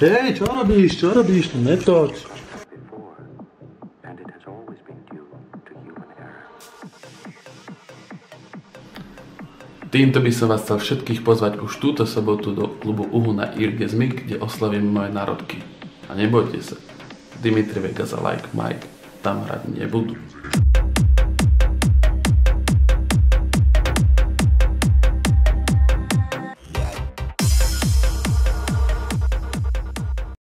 Hej, čo robíš? Čo robíš? No netoč. Týmto by som vás chcel všetkých pozvať už túto sobotu do klubu Uhu na Irgezmik, kde oslavím moje narodky. A nebojte sa, Dimitri Vegas a Like Mike tam hrať nebudú.